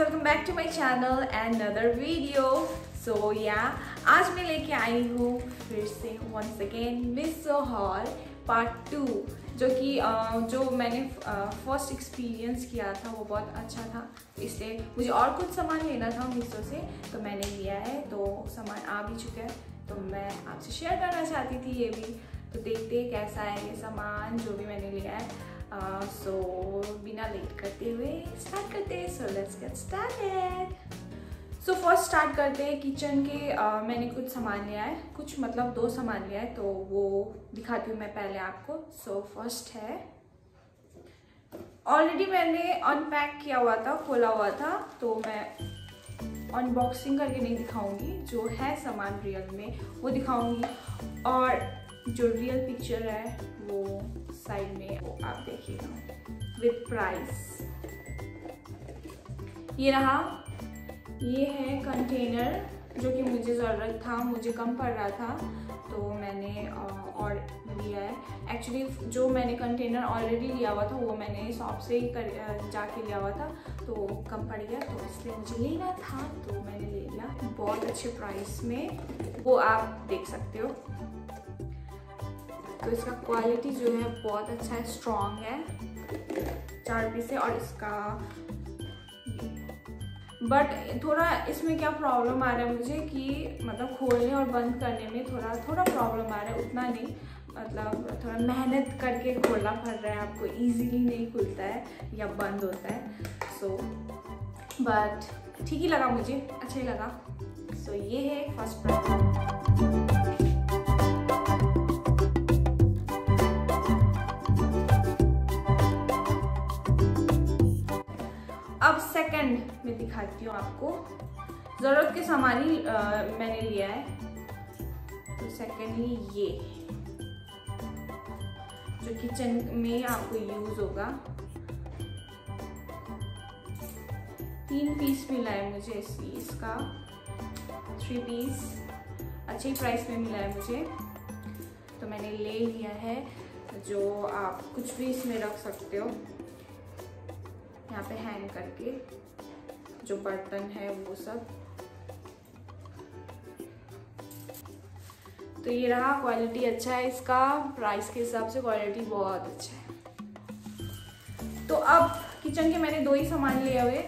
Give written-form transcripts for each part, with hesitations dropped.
Welcome back to my channel and another video. So yeah आज मैं लेके आई हूँ फिर से once again Meesho haul part 2, जो कि जो मैंने फर्स्ट एक्सपीरियंस किया था वो बहुत अच्छा था, इसलिए मुझे और कुछ सामान लेना था मिसो से, तो मैंने लिया है। तो सामान आ भी चुका है, तो मैं आपसे शेयर करना चाहती थी ये भी। तो देखते हैं कैसा है ये सामान जो भी मैंने लिया है। सो बिना लेट करते हुए स्टार्ट करते हैं। So let's get started. So first start करते हैं किचन के। मैंने कुछ सामान लिया है, कुछ मतलब 2 सामान लिया है, तो वो दिखाती हूँ मैं पहले आपको। सो फर्स्ट है, ऑलरेडी मैंने अनपैक किया हुआ था, खोला हुआ था, तो मैं अनबॉक्सिंग करके नहीं दिखाऊंगी। जो है सामान रियल में वो दिखाऊंगी, और जो रियल पिक्चर है वो साइड में वो आप देखिएगा विद प्राइस। ये रहा, ये है कंटेनर जो कि मुझे ज़रूरत था, मुझे कम पड़ रहा था, तो मैंने और लिया है। एक्चुअली जो मैंने कंटेनर ऑलरेडी लिया हुआ था वो मैंने शॉप से ही जाके लिया हुआ था, तो कम पड़ गया, तो इसलिए मुझे लेना था, तो मैंने ले लिया बहुत अच्छे प्राइस में। वो आप देख सकते हो। तो इसका क्वालिटी जो है बहुत अच्छा है, स्ट्रॉन्ग है, 4 पीस है। और इसका बट थोड़ा इसमें क्या प्रॉब्लम आ रहा है मुझे कि मतलब खोलने और बंद करने में थोड़ा प्रॉब्लम आ रहा है, उतना नहीं, मतलब थोड़ा मेहनत करके खोलना पड़ रहा है आपको, इजीली नहीं खुलता है या बंद होता है। सो बट ठीक ही लगा मुझे, अच्छा ही लगा। सो ये है फर्स्ट प्रोडक्ट। अब सेकंड में दिखाती हूँ आपको। ज़रूरत के सामान ही मैंने लिया है। तो सेकंडली ये जो किचन में आपको यूज होगा, 3 पीस मिला है मुझे इसका, 3 पीस अच्छे ही प्राइस में मिला है मुझे, तो मैंने ले लिया है। जो आप कुछ भी इसमें रख सकते हो, यहाँ पे हैंग करके, जो बर्तन है वो सब। तो ये रहा, क्वालिटी अच्छा है इसका, प्राइस के हिसाब से क्वालिटी बहुत अच्छा है। तो अब किचन के मैंने 2 ही सामान लिए हुए।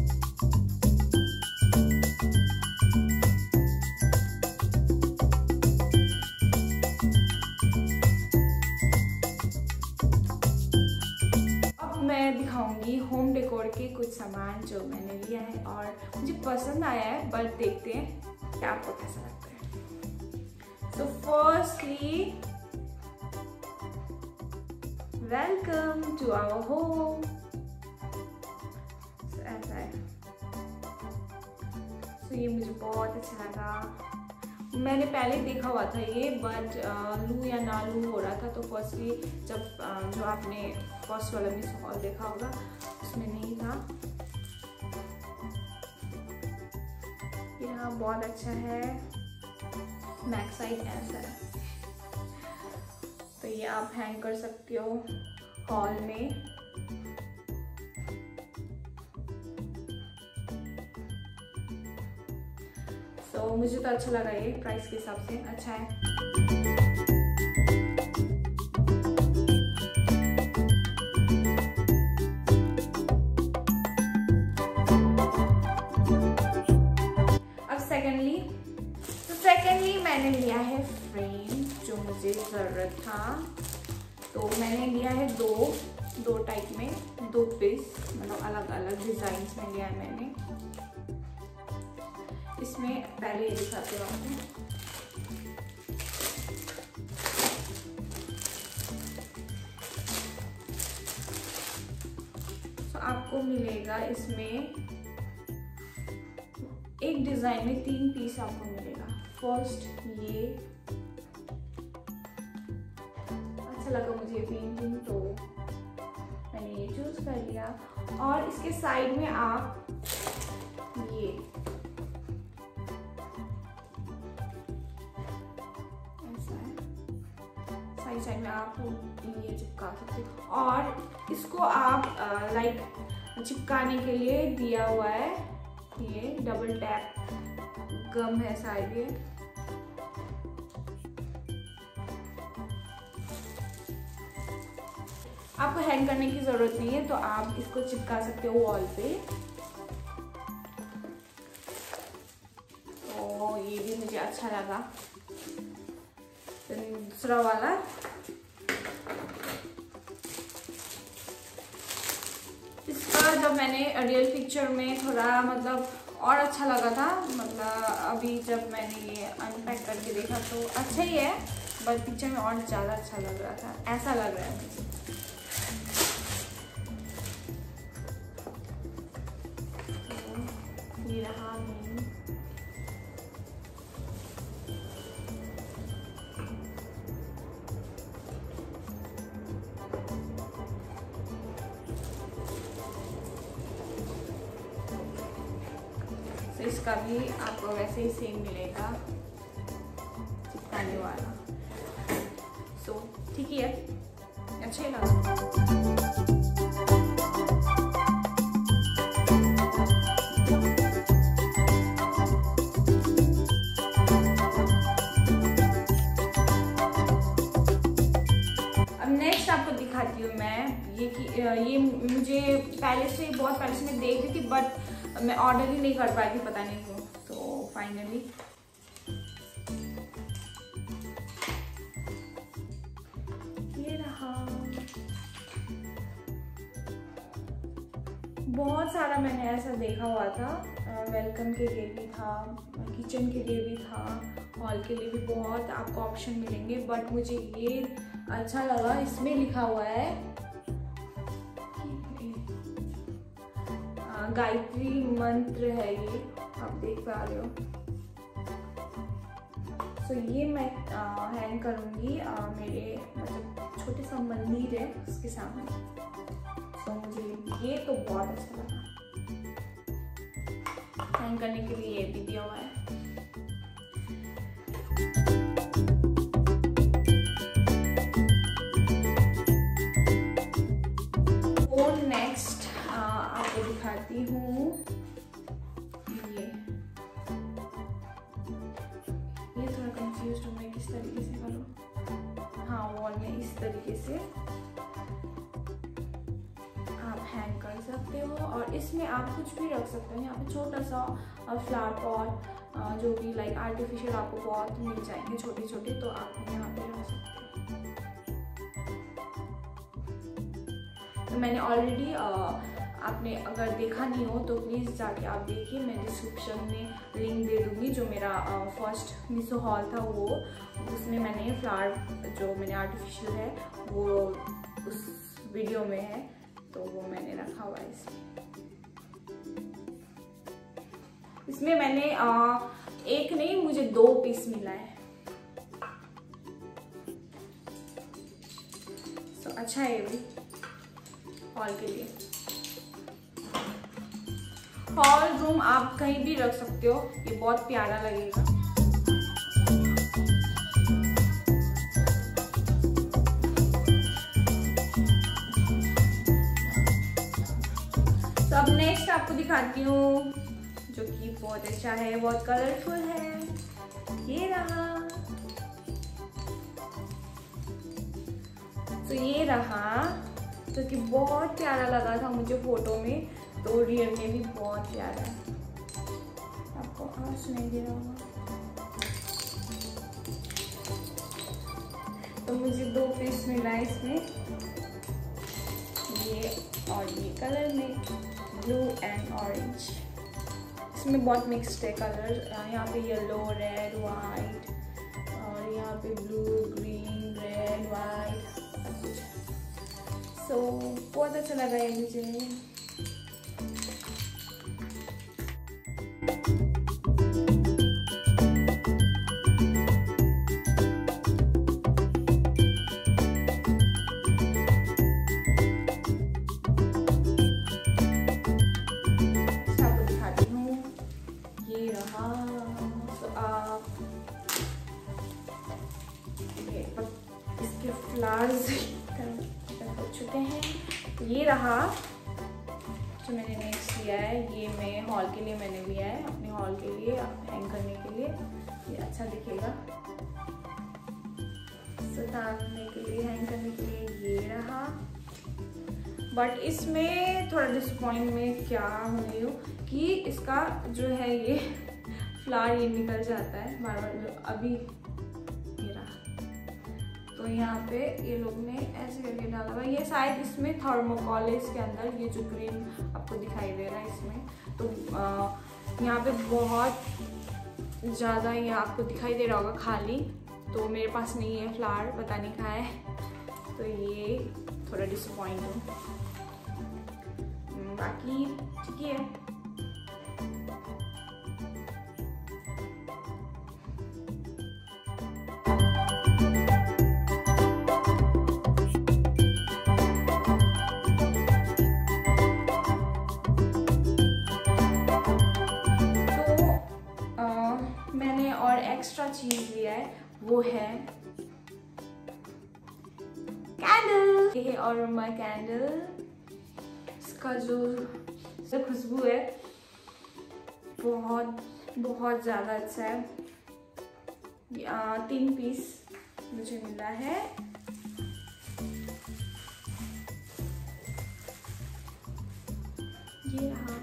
मैं दिखाऊंगी होम डेकोर के कुछ सामान जो मैंने लिया है और मुझे पसंद आया है, बट देखते हैं क्या आपको कैसा लगता है। So firstly, welcome to our home. ऐसा है। सो ये मुझे बहुत अच्छा लगा। मैंने पहले देखा हुआ था ये, बट लू या ना लू हो रहा था, तो फर्स्टली जब जो आपने फर्स्ट वाला मिस हॉल देखा होगा उसमें नहीं था। ये यहाँ बहुत अच्छा है, बैक साइड ऐसा है, तो ये आप हैंग कर सकते हो हॉल में। तो मुझे तो अच्छा लगा, ये प्राइस के हिसाब से अच्छा है। अब सेकेंडली मैंने लिया है फ्रेम, जो मुझे ज़रूरत था, तो मैंने लिया है दो टाइप में, 2 पीस, मतलब अलग अलग डिजाइन्स में लिया है मैंने। इसमें पहले ये दिखाते हैं आपको। तो आपको मिलेगा इसमें एक डिजाइन में 3 पीस आपको मिलेगा। फर्स्ट ये अच्छा लगा मुझे पेंटिंग, तो मैंने ये चूज कर लिया। और इसके साइड में आप ये साइड में आप ये चिपका सकते हो, और इसको आप लाइक चिपकाने के लिए दिया हुआ है। ये डबल टैप गम है शायद ये। आपको हैंग करने की जरूरत नहीं है, तो आप इसको चिपका सकते हो वॉल पे। तो ये भी मुझे अच्छा लगा। दूसरा वाला इसका जब मैंने रियल पिक्चर में थोड़ा मतलब और अच्छा लगा था, मतलब अभी जब मैंने ये अनपैक करके देखा तो अच्छा ही है, बट पिक्चर में और ज़्यादा अच्छा लग रहा था, ऐसा लग रहा है मुझे। ये रहा मेन। तो इसका भी आपको वैसे ही सेम मिलेगा चिपकाने वाला। सो ठीक ही है, अच्छा ही लगा। आपको दिखाती हूँ मैं ये कि ये मुझे पहले से बहुत पहले से मैं देख रही थी, बट मैं ऑर्डर ही नहीं कर पाई थी, पता नहीं क्यों। तो फाइनली ये रहा। बहुत सारा मैंने ऐसा देखा हुआ था, वेलकम के लिए भी था, किचन के लिए भी था, हॉल के लिए भी बहुत आपको ऑप्शन मिलेंगे, बट मुझे ये अच्छा लगा। इसमें लिखा हुआ है गायत्री मंत्र है, ये आप देख पा रहे हो। तो ये मैं हैंग करूंगी मेरे मतलब छोटे सा मंदिर है उसके सामने। तो मुझे ये तो बहुत अच्छा लगा। हैंग करने के लिए ये भी दिया हुआ है। नेक्स्ट आपको दिखाती हूँ ये थोड़ा कंफ्यूज हूँ मैं किस तरीके से करूँ। हाँ, वॉल में इस तरीके से आप हैंग कर सकते हो, और इसमें आप कुछ भी रख सकते हो। यहाँ पे छोटा सा फ्लावर पॉट जो भी लाइक आर्टिफिशियल आपको बहुत मिल जाएंगे छोटे छोटे, तो आप यहाँ पे रख सकते हो। तो मैंने ऑलरेडी आपने अगर देखा नहीं हो तो प्लीज़ जाके आप देखिए, मैं डिस्क्रिप्शन में लिंक दे दूँगी। जो मेरा फर्स्ट मीशो हॉल था वो, उसमें मैंने फ्लावर जो मैंने आर्टिफिशियल है वो उस वीडियो में है, तो वो मैंने रखा हुआ है इसमें मैंने एक नहीं, मुझे 2 पीस मिला है। तो अच्छा है ये भी हॉल के लिए। हॉल रूम आप कहीं भी रख सकते हो, ये बहुत प्यारा लगेगा। तो अब नेक्स्ट आपको दिखाती हूँ जो कि बहुत अच्छा है, बहुत कलरफुल है। ये रहा। तो ये रहा, तो कि बहुत प्यारा लगा था मुझे फोटो में, तो रियल में भी बहुत प्यारा है। आपको आवाज सुनाई दे रहा होगा। तो मुझे 2 पीस मिला है इसमें, ये और ये कलर में ब्लू एंड ऑरेंज। इसमें बहुत मिक्स्ड है कलर, यहाँ पे येलो, रेड, वाइट, और यहाँ पे ब्लू, ग्रीन, रेड, वाइट, सब कुछ। सो बहुत अच्छा लगा है मुझे। इसके फ्लावर्स हो चुके हैं। ये रहा जो मैंने नेक्स्ट लिया है, ये मैं हॉल के लिए मैंने लिया है, अपने हॉल के लिए हैंग करने के लिए। ये अच्छा दिखेगा सटाने के लिए, हैंग करने के लिए। ये रहा। बट इसमें थोड़ा डिसअपॉइंट में क्या हो गई हूँ कि इसका जो है ये फ्लावर ये निकल जाता है बार बार। अभी ये रहा। तो यहाँ पे ये लोग ने ऐसे करके डाला हुआ। ये शायद इसमें थर्मोकोल है इसके अंदर, ये जो ग्रीन आपको दिखाई दे रहा है इसमें। तो यहाँ पे बहुत ज़्यादा ये आपको दिखाई दे रहा होगा खाली, तो मेरे पास नहीं है फ्लावर, पता नहीं कहाँ है। तो ये थोड़ा डिसअपॉइंट हूँ, बाकी ठीक है। मैंने और एक्स्ट्रा चीज लिया है, वो है कैंडल। ये और माय कैंडल, इसका जो खुशबू है बहुत बहुत ज़्यादा अच्छा है। 3 पीस मुझे मिला है। ये रहा।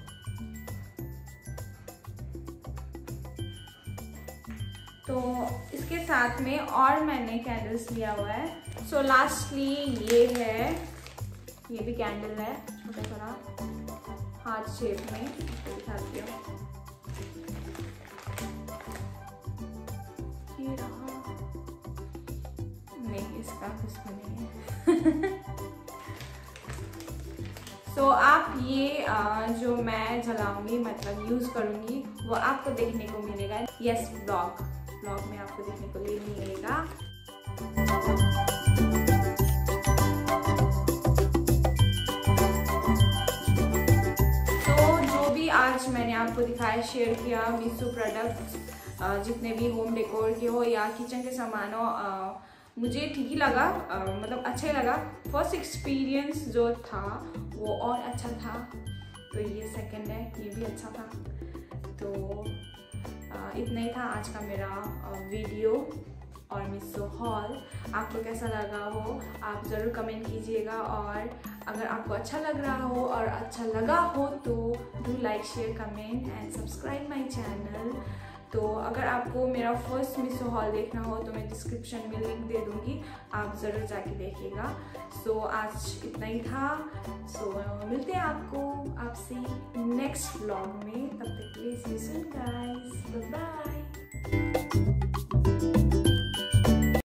तो इसके साथ में और मैंने कैंडल्स लिया हुआ है। सो लास्टली ये है, ये भी कैंडल है, छोटा सा हार्ट शेप में, दिखाती हूँ। ये रहा। नहीं, इसका खुशबू नहीं है। तो आप ये जो मैं जलाऊंगी, मतलब यूज करूंगी, वो आपको देखने को मिलेगा। यस, ब्लॉग में आपको देखने को लिए मिलेगा। तो जो भी आज मैंने आपको दिखाया, शेयर किया, मीशो प्रोडक्ट्स जितने भी होम डेकोर के हो या किचन के सामान हो, मुझे ठीक ही लगा, मतलब अच्छा ही लगा। फर्स्ट एक्सपीरियंस जो था वो और अच्छा था, तो ये सेकंड है, ये भी अच्छा था। तो इतना ही था आज का मेरा वीडियो और मीशो हॉल। आपको कैसा लगा हो आप ज़रूर कमेंट कीजिएगा, और अगर आपको अच्छा लग रहा हो और अच्छा लगा हो तो do like, share, comment and subscribe my channel. तो अगर आपको मेरा फर्स्ट मीशो हॉल देखना हो तो मैं डिस्क्रिप्शन में लिंक दे दूँगी, आप ज़रूर जाके देखिएगा। सो आज इतना ही था। सो मिलते हैं आपसे नेक्स्ट व्लॉग में, तब तक के लिए see you soon guys, bye bye.